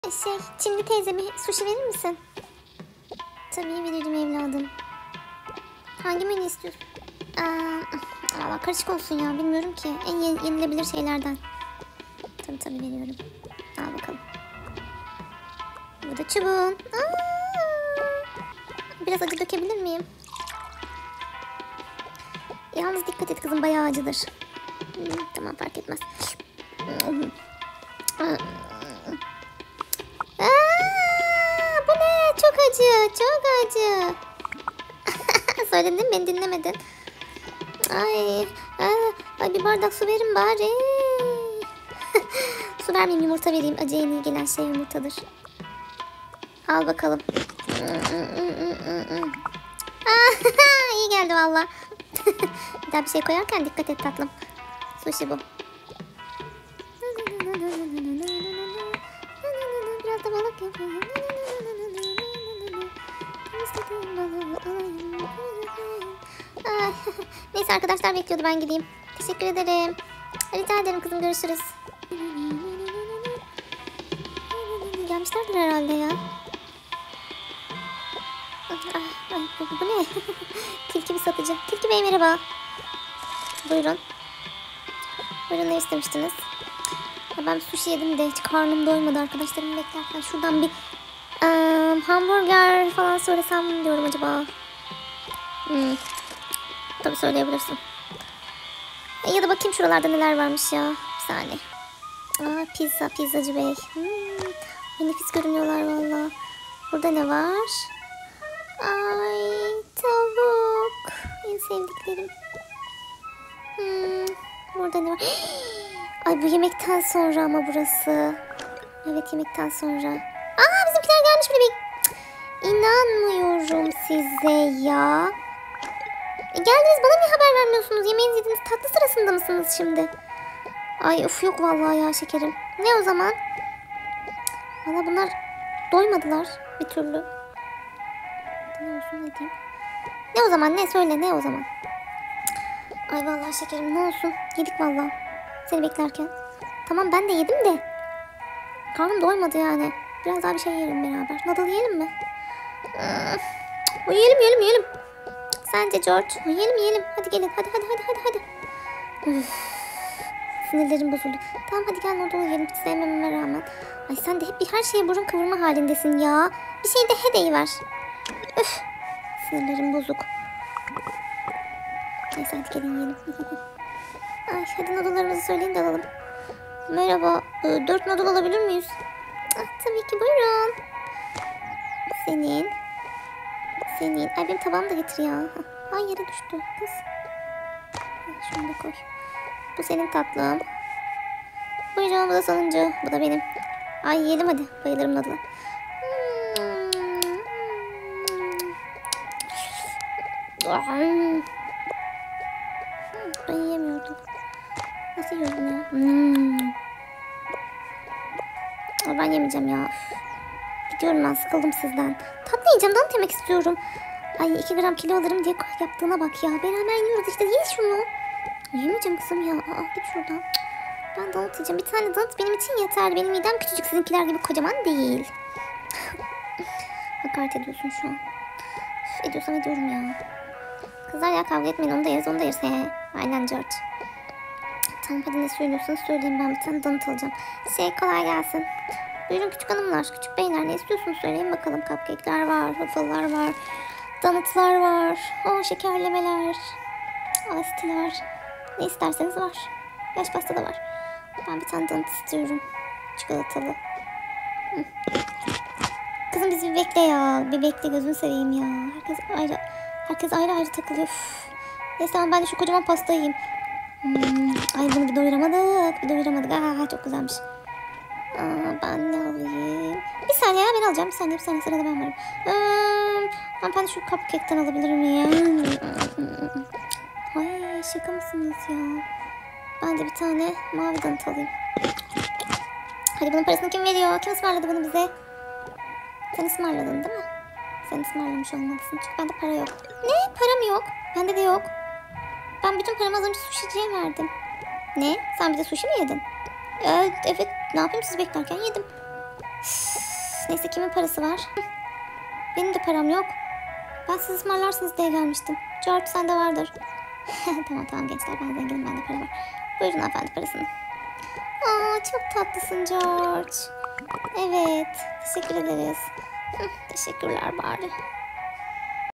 Çinli teyze bir sushi verir misin? Tabii veririm evladım. Hangi menü istiyorsun? Valla karışık olsun ya, bilmiyorum ki. En yenilebilir şeylerden. Tabii veriyorum. Al bakalım. Bu da çubuğun. Biraz acı dökebilir miyim? Yalnız dikkat et kızım, bayağı acıdır. Tamam, fark etmez. Bu ne? Çok acı. Çok acı. Söyledim, beni dinlemedin. Ay bir bardak su verin bari. Su vermeyeyim, yumurta vereyim. Acıya en iyi gelen şey yumurtadır. Al bakalım. İyi geldi valla. Bir daha bir şey koyarken dikkat et tatlım. Sushi bu. Biraz da balık yapayım. Neyse arkadaşlar bekliyordu, ben gideyim. Teşekkür ederim. Rica ederim kızım, görüşürüz. Gelmişlerdir herhalde ya. Bu ne? Tilki bir satıcı. Tilki Bey merhaba. Buyurun. Buyurun, ne istemiştiniz? Ben sushi yedim de hiç karnım doymadı arkadaşlarım beklerken. Şuradan bir hamburger falan söylesem diyorum acaba. Tabii söyleyebilirsin. Ya da bakayım şuralarda neler varmış ya. Bir saniye. Pizzacı Bey. Nefis görünüyorlar valla. Burada ne var? Ay tavuk. En sevdiklerim. Burada ne var? Ay bu yemekten sonra ama burası. Evet, yemekten sonra. Bizimkiler gelmiş bile. İnanmıyorum size ya. Geldiniz, bana niye haber vermiyorsunuz? Yemeğinizi yediniz, tatlı sırasında mısınız şimdi? Ay of, yok vallahi ya şekerim. Ne o zaman? Valla bunlar doymadılar bir türlü. Ne olsun, ne diyeyim? Ne o zaman, ne söyle, ne o zaman? Ay vallahi şekerim, ne olsun? Yedik vallahi seni beklerken. Tamam, ben de yedim de karnım doymadı yani. Biraz daha bir şey yiyelim beraber. Noodle yiyelim mi? Yiyelim. Sence George? Yiyelim. Hadi gelin. Hadi. Sinirlerim bozuldu. Tamam hadi gel, noodle yiyelim. Hiç sevmememe rağmen. Ay sen de hep her şeye burun kıvırma halindesin ya. Bir şey de he deyiver. Sinirlerim bozuk. Neyse hadi gelin yiyelim. Ay hadi noodle'larımızı söyleyin de alalım. Merhaba. 4 noodle alabilir miyiz? Tabii ki, buyurun. Senin. Ay benim tabağımı da getir ya. Ay yere düştü kız. Şunu da koy. Bu senin tatlım. Buyurun, bu da sonuncu. Bu da benim. Ay yiyelim hadi. Bayılırım noodle'a. Ben yiyemiyordum. Nasıl yiyordum ya? Ben yemeyeceğim ya. Gidiyorum, ben sıkıldım sizden. Tatlı yiyeceğim, donut yemek istiyorum. Ay 2 gram kilo alırım diye yaptığına bak ya. Beraber yiyoruz işte, ye şunu. Yemeyeceğim kızım ya. Git şuradan. Ben donut yiyeceğim. Bir tane donut benim için yeterli. Benim midem küçücük, sizinkiler gibi kocaman değil. Hakaret ediyorsun şu an. Ediyorsam ediyorum ya. Kızlar ya, kavga etmeyin, onu da yeriz. Aynen George. Tamam hadi, ne söylüyorsanız söyleyin, ben bir tane donut alacağım. Kolay gelsin. Buyurun küçük hanımlar, küçük beyler, ne istiyorsunuz söyleyin bakalım. Cupcake'ler var, waffle'lar var, donutlar var, şekerlemeler, ice ne isterseniz var. Yaş pasta da var. Ben bir tane donut istiyorum. Çikolatalı. Kızım biz bir bekle ya. Bir bekle, gözünü seveyim ya. Herkes ayrı takılıyor. Neyse tamam, ben de şu kocaman pastayı yiyeyim. Ay bunu bir doyuramadık. Çok güzelmiş. Ben ne alayım? Bir saniye ya, ben alacağım. Bir saniye sırada ben varım. Ben şu cupcake'ten alabilir miyim? Ay şaka mısınız ya? Ben de bir tane mavi donut alayım. Hadi bunun parasını kim veriyor? Kim ısmarladı bunu bize? Sen ısmarladın değil mi? Sen ısmarlamış olmalısın. Çünkü bende para yok. Ne? Param yok. Bende de yok. Ben bütün paramı az önce sushiciye verdim. Ne? Sen bize sushi mi yedin? Evet. Ne yapayım, siz beklerken yedim. Neyse kimin parası var? Benim de param yok. Ben siz ısmarlarsınız diye gelmiştim. George sende vardır. Tamam gençler ben zenginim bende para var. Buyurun hanımefendi parasını. Aa çok tatlısın George. Evet teşekkür ederiz. Teşekkürler bari.